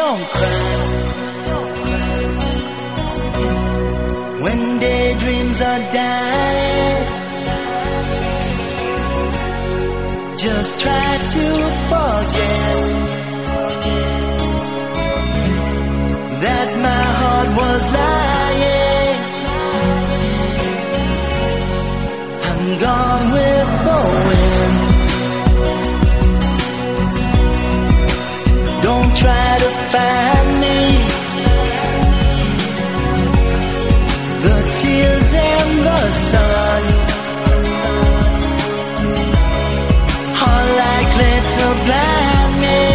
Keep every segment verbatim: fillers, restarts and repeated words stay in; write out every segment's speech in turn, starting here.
don't cry. When daydreams are dying, just try to forget that my heart was lying. I'm gone with the wind. Don't try to find me. The tears and the sun are likely to blind me.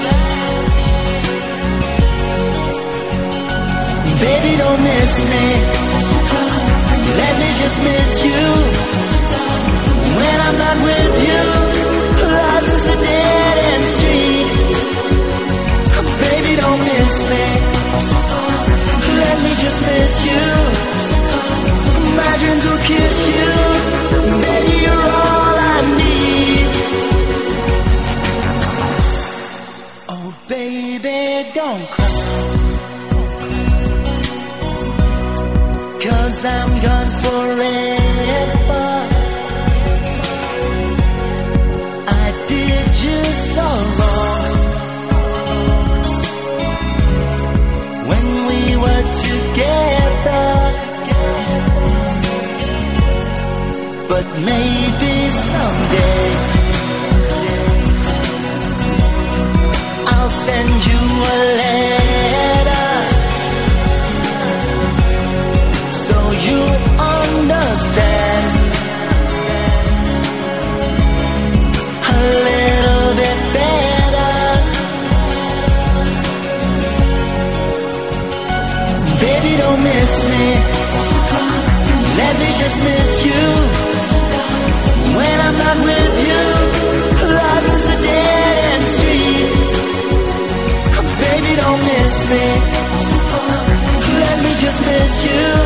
Baby, don't miss me. Let me just miss you. When I'm not with you, life is a dead end street. Baby, don't miss me. Let me just miss you. My dreams will kiss you. Baby, you're all I need. Oh, baby, don't cry, 'cause I'm gone forever. I did you so wrong when we were together, but maybe someday I'll send you a letter so you understand a little bit better. Baby, don't miss me. Let me just miss you. When I'm not with you, life is a dead end street. Baby, don't miss me. Let me just miss you.